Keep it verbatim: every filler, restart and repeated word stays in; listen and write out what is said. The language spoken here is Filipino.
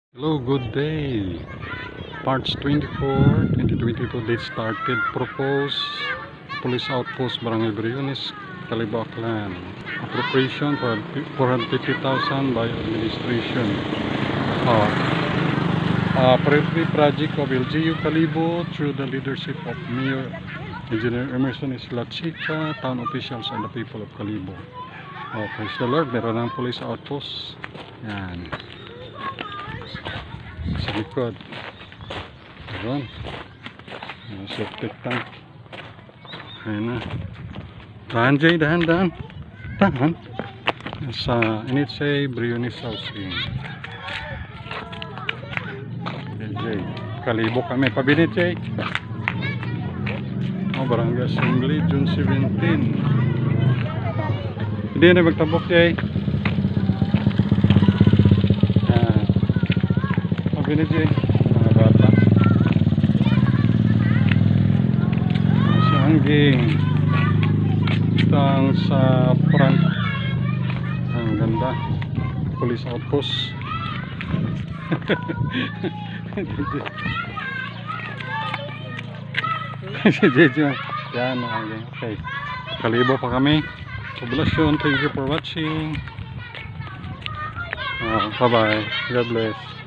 Hello, good day. March twenty-fourth, twenty twenty-two date started. Proposed police outpost Brgy Briones, Kalibo, Aklan. Appropriation for four hundred fifty thousand by administration. Uh, uh, Priority project of L G U Kalibo through the leadership of Mayor Engineer Emerson Chica, town officials and the people of Kalibo. Oh, praise the Lord, meron ng police outpost. Yan. Sa likod. Ayan. Septic tank. Ayan na. Dahan, Jay. Dahan, dahan. Dahan. Sa N H A Briones Housing. Okay, Jay. Kalibo kami. Pabinit, Jay. Oh, Barangay Assembly, June seventeenth. Hindi na magtabok, Jay. Pabinit, Jay. Mga bata. Sa hanggang. Itang sa front. Ang ganda. Police outpost. Si Jejo. Yan. Okay. Kalibo pa kami. Poblasyon. Thank you for watching. Uh, bye bye. God bless.